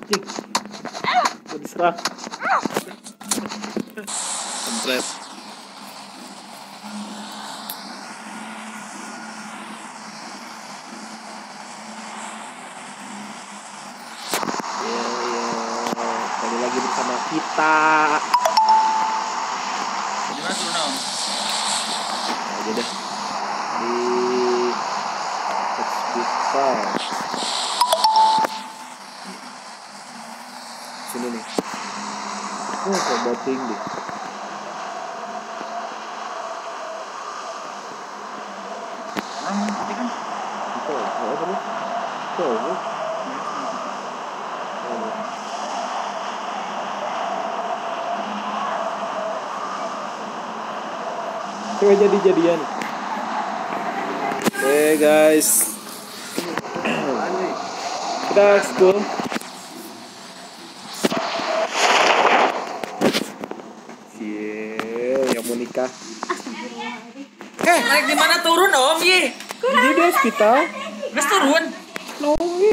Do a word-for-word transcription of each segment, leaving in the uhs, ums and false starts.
anjing. Gua diserang. Komplet. Kembali lagi bersama kita. Gimana turun om? Aja deh di hospital. Sini nih. Oh, kayak boting deh. Orang nanti kan? Itu, apa terus? Tuh, tuh. Coba jadi-jadian. Oke hey guys, kita school. Cie, yang mau nikah. Eh, naik di mana turun om? Ye. Jadi di hospital. Mas turun. Nongi.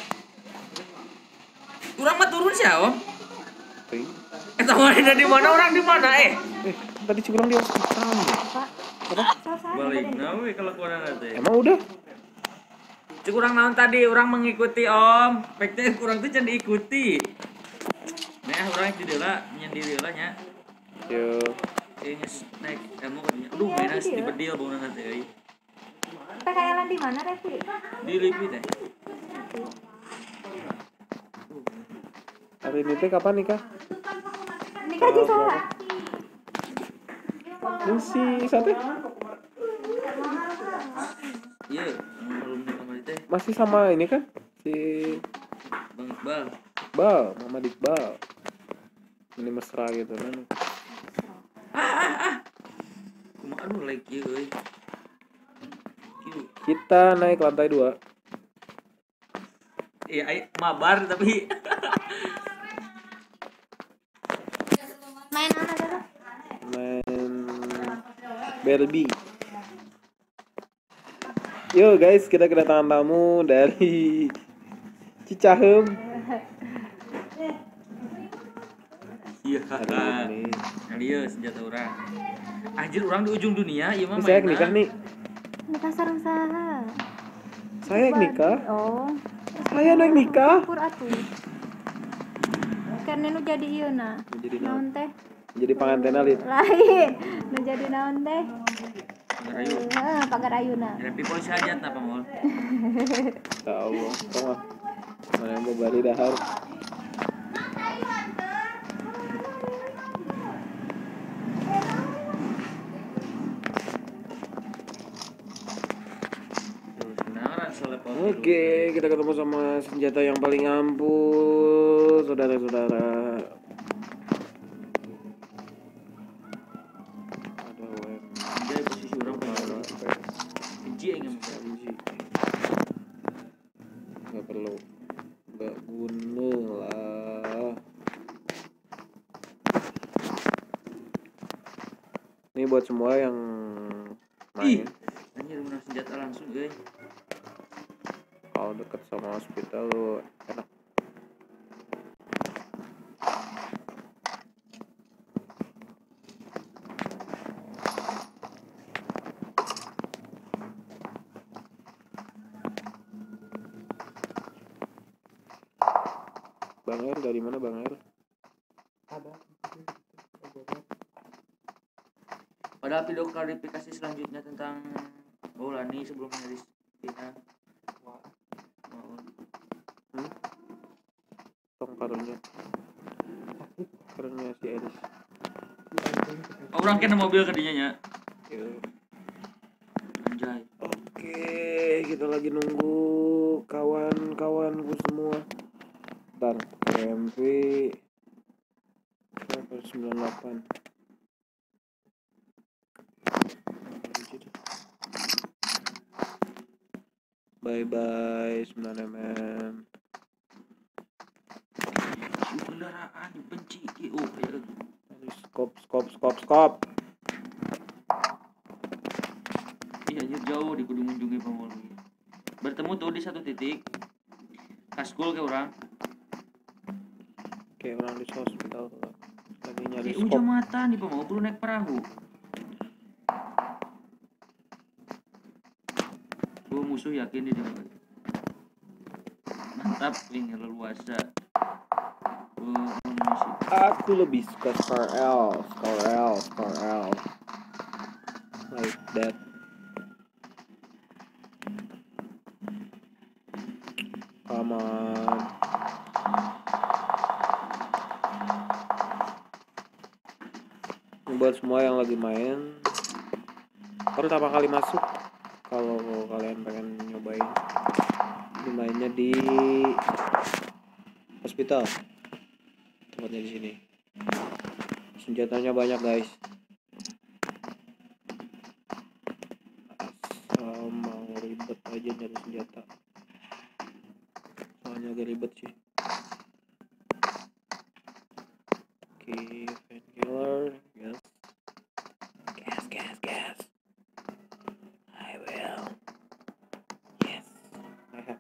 Orang mah turun sih om. Eh, Eh, tahu ada di mana orang di mana eh? eh tadi curang di hospital. Apa? Balik nawe kalau kurang ada. Emang udah? Cuk kurang naon tadi orang mengikuti om. Peknya kurang tuh jangan diikuti. Nah, orang di deula nyendiri heula nya. Yo. Kayaknya naik kamu katanya. Aduh, mainan di bedil bauna nanti euy. P K L di mana Revi? Di Lipi teh. Hari ini teh kapan nikah? Nikah di Sola. Ini si sate Iya, belum sama teh. masih sama ini kan? Si Bang Iqbal. Bal, Mama Iqbal. Ini mesra gitu kan. Kumaha aduh like ieu euy. Kieu. Kita naik lantai dua. Iya, ai mabar tapi Main apa dulu? Main Barbie. Yo guys, kita kedatangan tamu dari Cicahem. iya. Aduh, ini. Dia senjata orang. Anjir orang di ujung dunia, ieu mah Ini saya mainan. nikah nih. Nikah sareng saha? Saya yang nikah. Oh. Saya naik nikah. Syukur atuh. Karena nu jadi ieu na. Jadi Naon teh? Jadi pengantin alit. Lain. Nu jadi naon teh? Pagar ayu. Heeh, pagar ayeuna. Tapi polisi hajat apa mol? Ya Allah, tengah. Mana yang mau balik dahar. Oke, kita ketemu sama senjata yang paling ampuh, saudara-saudara. Ada web. Dia posisi orang paling benci yang Janji. Gak perlu, gak guna lah. Ini buat semua yang Ih, main. anjir benar senjata langsung euy. Kalau deket sama hospital lu enak. Bang Er dari mana Bang Er? Ada. Pada video klarifikasi selanjutnya tentang Maulani sebelum dari Cina. Hmm? Tong karunya. Karunya si Eris. Oh, orang kena mobil kadinya nya. Yo. Anjay. Oke, kita lagi nunggu kawan-kawanku semua. Bentar, M V sembilan puluh delapan. Bye bye sembilan mm. Kendaraan benci ki oh ya. Skop skop skop skop. Iya anjir jauh di kudu mengunjungi Pamuli. Bertemu tuh di satu titik. Kaskul ke orang. kayak orang di hospital lagi nyari Eh, skop. ujung mata nih, Pak. Mau perlu naik perahu. Gua musuh yakin dia dapat. Mantap, ini leluasa. Oh, amunisi. Aku lebih suka Scar L, Scar L, Scar L. Like that. Come on. Buat semua yang lagi main, pertama kali masuk, kalau kalian pengen nyobain, mainnya di hospital, tempatnya di sini. Senjatanya banyak guys. Asal mau ribet aja nyari senjata, soalnya agak ribet sih. Oke, painkiller, yes. Gas, gas, gas. I will. Yes, I have.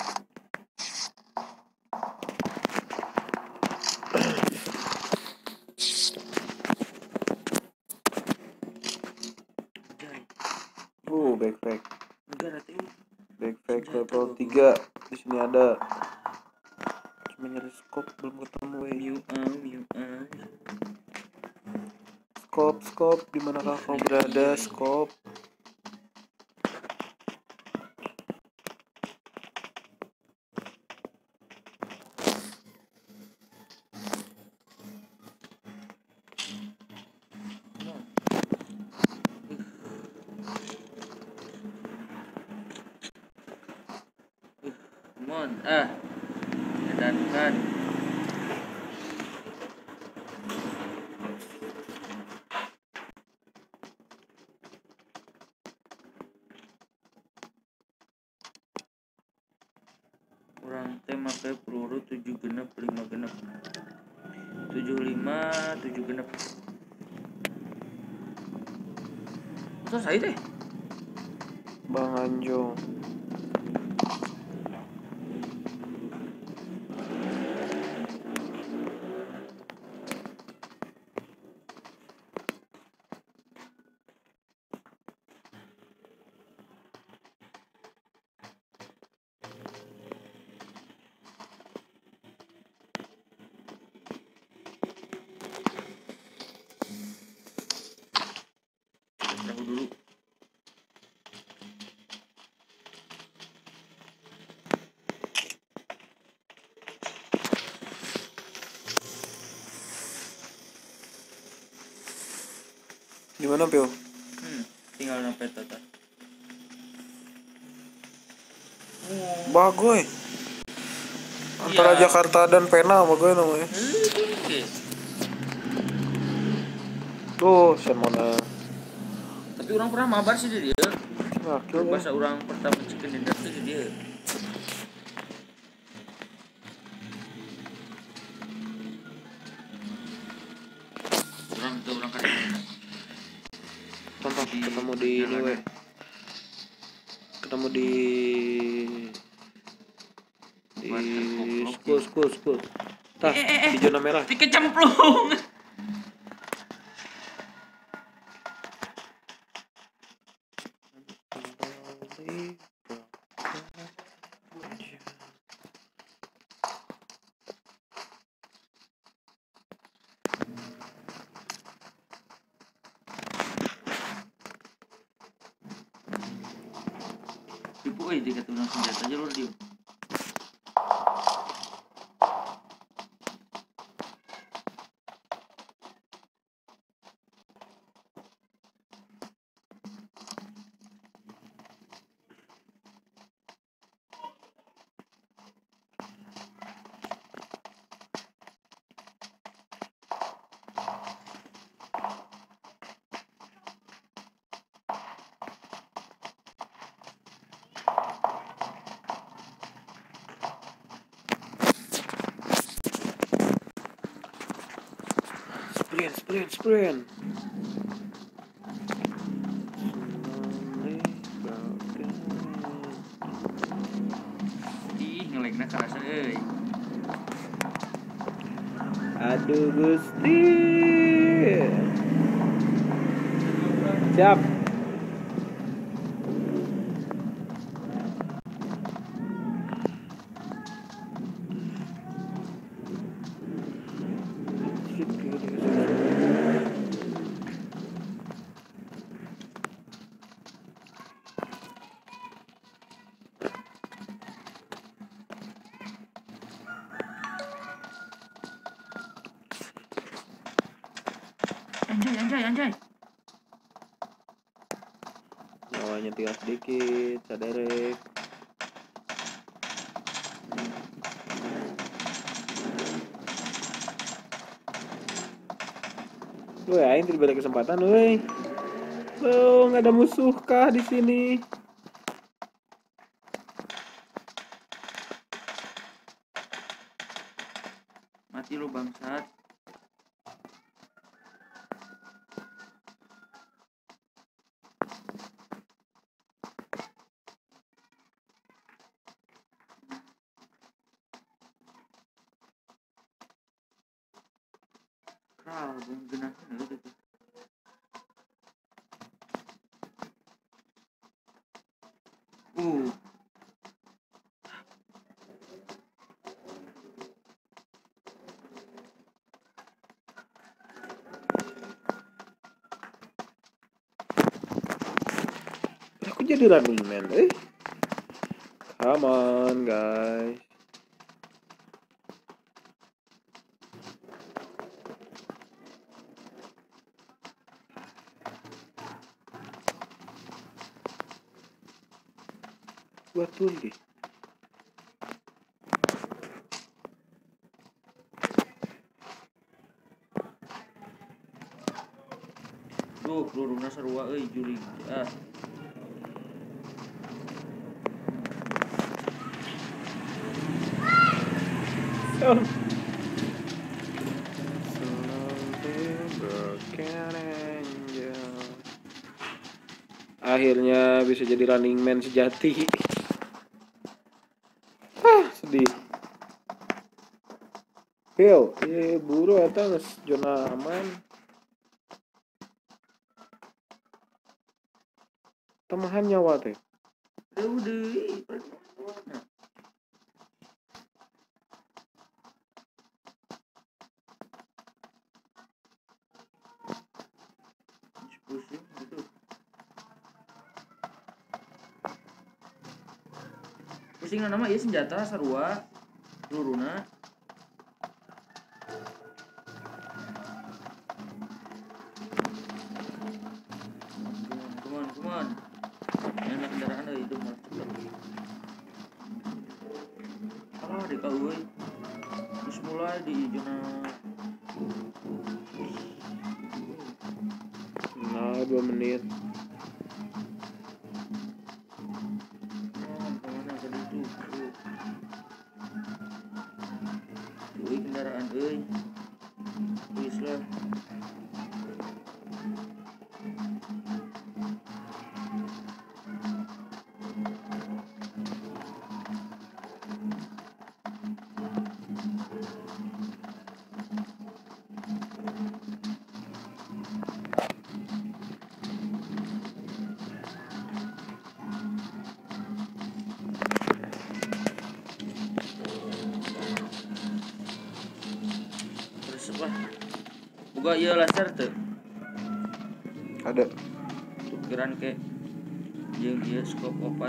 Uh, backpack. Enggak ada tuh. Backpack level tiga. Di sini ada. Cuma nyari scope belum ketemu, eh. Mew ah, mew ah. Scope, scope, di manakah kau berada, scope? Come on, ah. Edankan. Kurang teh make peluru tujuh genep lima genep. tujuh lima tujuh genep. Selesai deh. Bang Anjo. Perahu dulu. Gimana, Pio? Hmm, tinggal sampai tata. Bagoy. Antara Iya. Jakarta dan Pena bagoy namanya. Oke. Tuh, Semona. Tapi orang pernah mabar sih dia. Nah, Kalau bahasa orang pertama cikin dinner tuh dia. Orang tuh orang kan. Contoh Di ketemu di ini jalanan. weh. Ketemu di di Bukan tergoblok, school ya. school school. Tah, Eh, eh, eh. di zona merah. Dikecemplung. Ibu eh dia kata orang senjata aja lu dia. Sprint, sprint, sprint. Ih, ngelekna karasa euy. Aduh Gusti. Siap. Anjay, anjay, anjay. Nyawanya tinggal sedikit, saderek. Woi, aing tidak ada kesempatan, woi. Lo nggak ada musuh kah di sini? Mati lu bangsat. Kral, belum genah gitu tuh. Uh. Aku jadi running man, eh. Come on, guys. Betul deh. Duh, peluruna sarua euy juli. Ah. Oh. Akhirnya bisa jadi running man sejati. Ah, sedih. Heo, eh buru eta geus zona aman. Temahan nyawa teh. Duh, deui. Pusing gitu. Pusing nama ieu senjata sarua peluruna. Come on, come on. Enak kendaraan euy itu mah cepet. Alah deka euy. Geus mulai di zona. Nah, dua menit. Oh, kemana tadi itu? Euy kendaraan euy. Please lah. Boga ieu laser teu? Ada. Tukeran ke jeung ieu skop opat.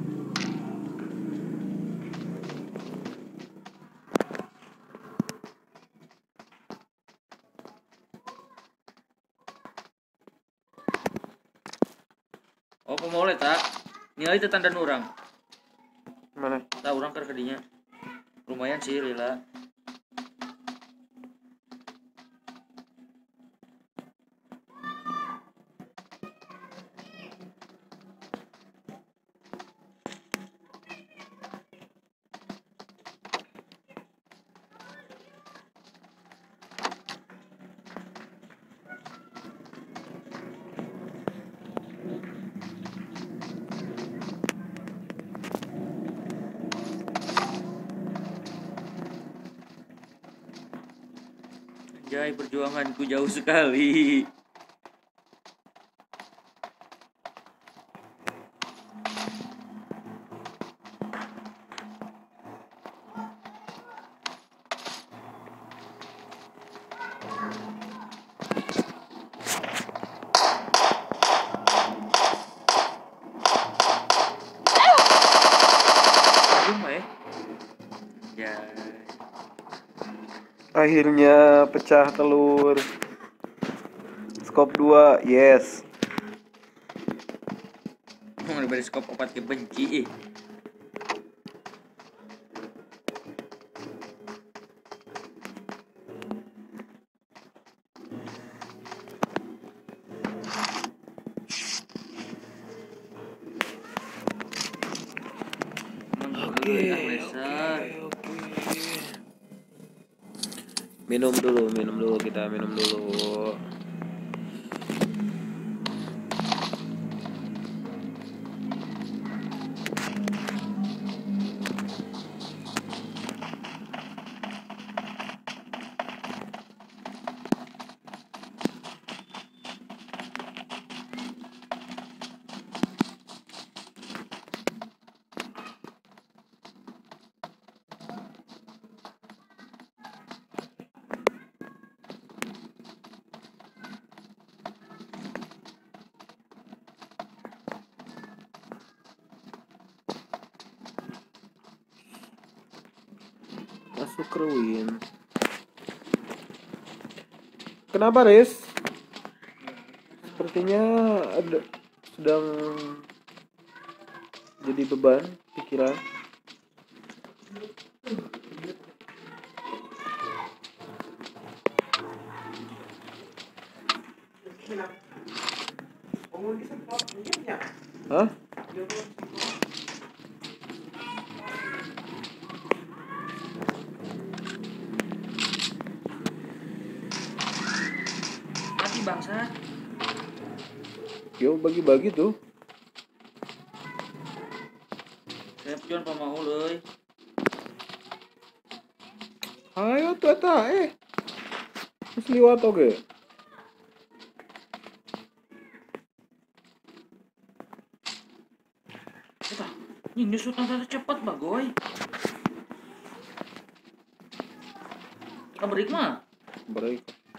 Oh, pemoleh tak? Nilai itu tanda urang. Mana? Tak urang keur kadinya. Lumayan sih lila. Anjay, perjuanganku jauh sekali. Belum ya? Ya. Akhirnya pecah telur. Skop dua, yes. Mau diberi skop obat kebenci eh. Oke, oke. Minum dulu, minum dulu kita minum dulu. Masuk Ruin. Kenapa, Riz? Sepertinya ada sedang jadi beban pikiran. Hah? Mati bangsa. Yo bagi-bagi tuh. Saya pion pamau euy. Ayo tuh eta eh. Terus liwat oge. Eta, ini shoot antara cepat bagoy. Kabarik mah. Baik.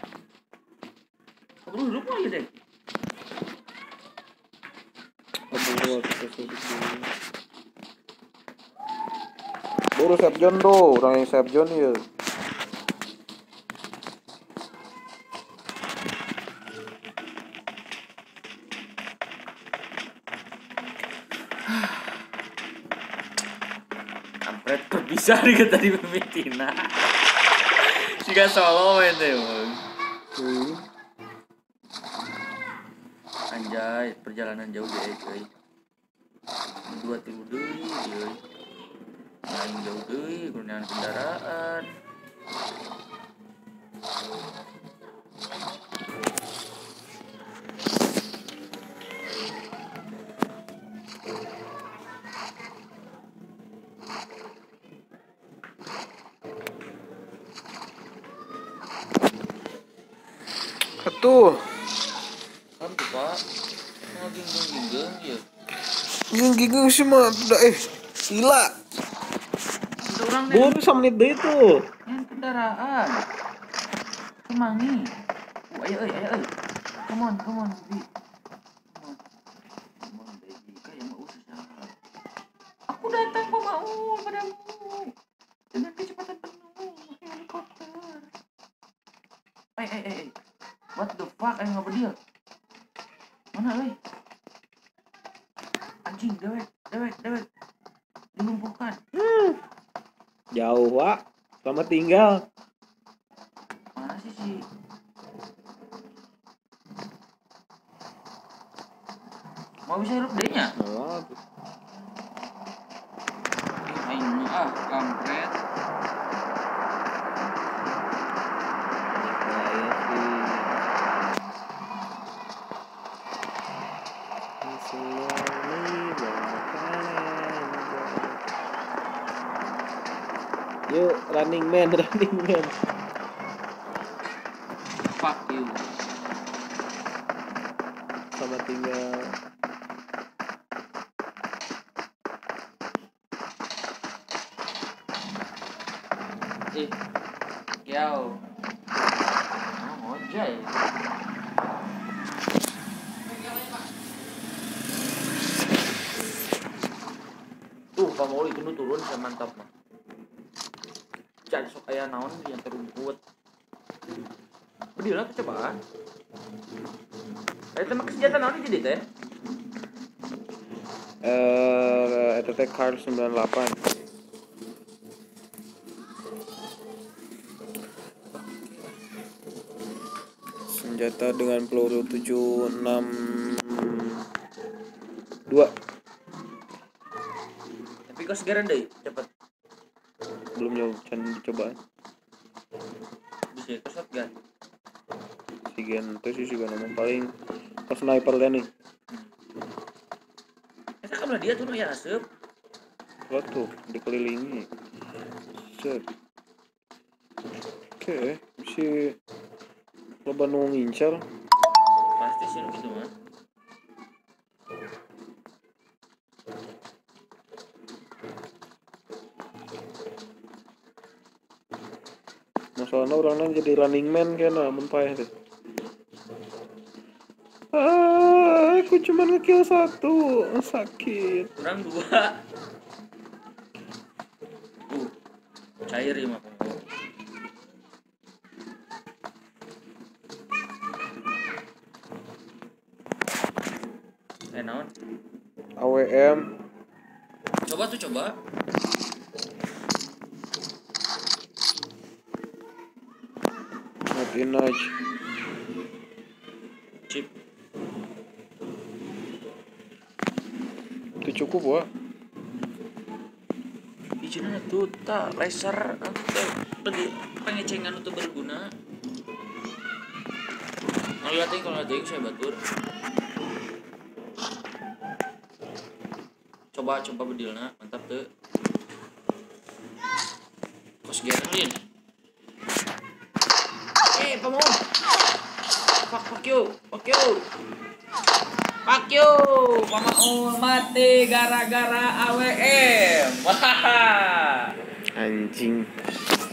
Kamu duduk mah ya deh. Kamu liwat kita sudah dulu. Baru save John tuh, orang yang save John ya. Kampret berpisah dengan tadi pemimpinah. Jika solo main deh, Bang. Hmm. Anjay, perjalanan jauh deh, cuy. Dua tilu deui, cuy. Main jauh deui, gunakan kendaraan. Atuh, Kan tuh, Pak. Mau ginggeng-ginggeng ya. geng-geng sih mah udah eh gila. Ada orang nih. Baru semenit deh tuh. Yang kendaraan. Kemangi. Oh, ayo, ayo, ayo, ayo. Come on, come on, baby. Come on. Come on, baby. Kayak mau usaha. Aku datang pemau padamu. Dengan kecepatan penuh. Pakai helikopter. Eh, eh, eh. What the fuck? Ayo ngapa dia? Mana, weh? Anjing, dewek, dewek, dewek. Dilumpuhkan. Jauh, Wak. Selamat tinggal. Mana sih si? Mau bisa hidup deh-nya? Nah, Aing ah, kampret. saya sih slowly berjalan. Yuk, running man, running man. Fuck you. Selamat tinggal. Eh, yo. Oh, ngojay. Tuh, Pak Mauli itu turun saya mantap mah. Jadi sok aya naon yang terumput. Bedil lah cobaan. Ada tembak senjata naon jadi teh? Eh, itu teh Kar sembilan puluh delapan. Senjata dengan peluru tujuh enam dua. Tapi kok segaran deh, cepet. Belum nyoba, can dicoba. Bisa ke shotgun. Si gen itu sih juga nomor paling ke sniper deh nih. Eta kan dia tuh ya asep. Lo tuh dikelilingi. Set. Oke, si loba nu ngincar. Pasti sih gitu mah. Masalahnya orangnya jadi running man kayaknya menpaeh deh. Ah, aku cuma ngekill satu, sakit. Kurang dua. Uh, cair ya mah. Eh naon? A W M. Coba tuh coba. Not enough. Chip. Itu cukup wa. Izinnya tuh tak laser tadi pengecengan itu berguna. Ngeliatin kalau ada yang saya batur. Coba coba bedilna mantap tuh. Kos gerlin. Eh, Pak Mom. Fuck, fuck you, fuck you. Fuck you, Pak Maul mati gara-gara A W M. Anjing.